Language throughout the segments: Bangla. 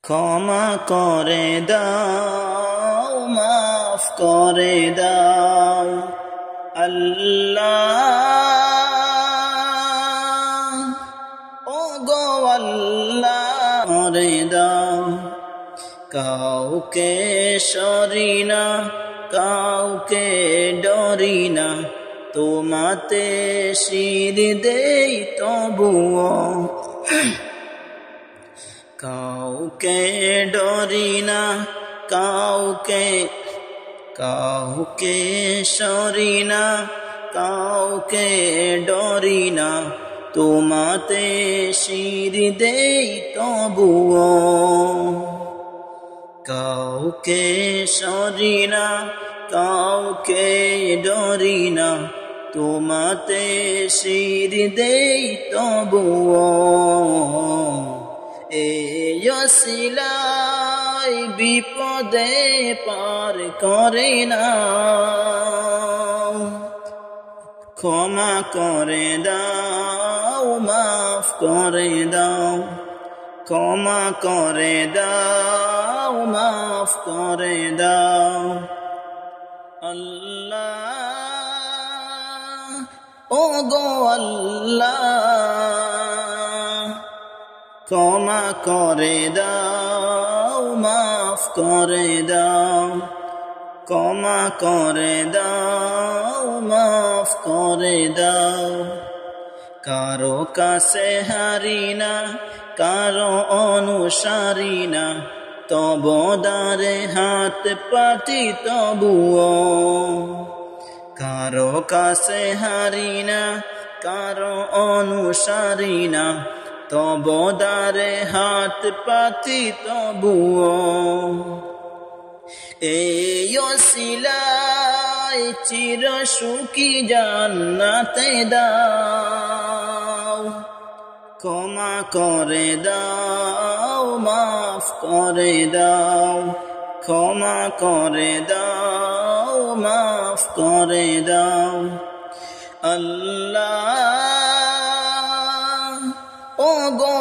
ক্ষমা করে দাও, মাফ করে দাও আল্লাহ, ও গো আল্লাহ করে দাও। কাউকে সরি না, কাউকে ডরি না, তোমাতে শির দেই তবুও। কাউকে ডরি না, কাউকে সরি না, কাউকে ডরি না, তোমাতে শির দেই তবুও। কাউকে সরি না, কাউকে ডরি না, তোমাতে শির দেই তবুও। এই ওসিলায় বিপদে পার করে না, ক্ষমা করে দাও, মাফ করে দাও, ক্ষমা করে দাও, মাফ করে দাও আল্লাহ, ও গো আল্লাহ। ক্ষমা করে দাও, মাফ করে দাও, ক্ষমা করে দাও, মাফ করে দাও। কারো কাছে হারি না, কারো অনুসারী না, তব দ্বারে হাত পাতি তবুও। কারো কাছে হারি না, কারো অনুসারী না, তব দ্বারে হাত পাতি তবুও। এই ওসিলায় চির সুখী জান্নাতে দাও। ক্ষমা করে দাও, মাফ করে দাও, ক্ষমা করে দাও, মাফ করে দাও আল্লাহ, ও গো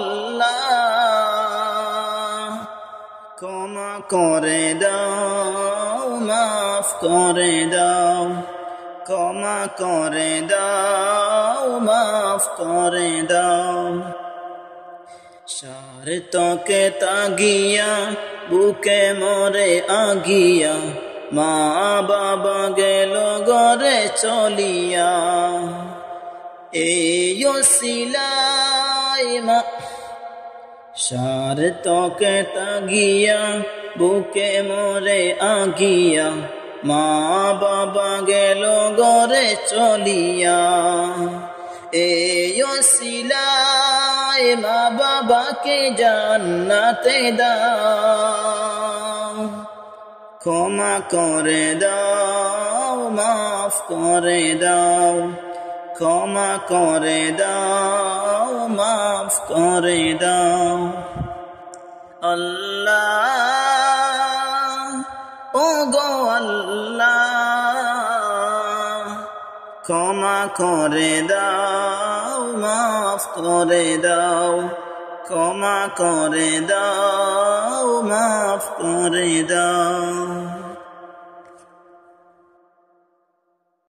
আল্লাহ। ক্ষমা করে দাও, মাফ করে দাও, ক্ষমা করে দাও, মাফ করে দাও। স্বার্থকে তাগিয়া বুকে মরে আগিয়া, মা বাবা গেল ঘরে চলিয়া। এই ওসিলায় স্বার্থকে তাগিয়া বুকে মরে আগিয়া, মা বাবা গেল ঘরে চলিয়া। এই ওসিলায় মা বাবাকে জান্নাতে দাও। ক্ষমা করে দাও, মাফ করে দাও, ক্ষমা করে দাও, মাফ করে দাও আল্লাহ, ও গো আল্লাহ। ক্ষমা করে দাও, মাফ করে দাও, ক্ষমা করে দাও, মাফ করে দাও।